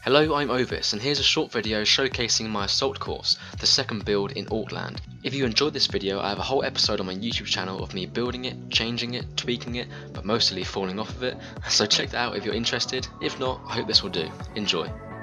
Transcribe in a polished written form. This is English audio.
Hello, I'm Ovis, and here's a short video showcasing my assault course, the second build in Oortland. If you enjoyed this video, I have a whole episode on my YouTube channel of me building it, changing it, tweaking it, but mostly falling off of it, so check that out if you're interested. If not, I hope this will do. Enjoy.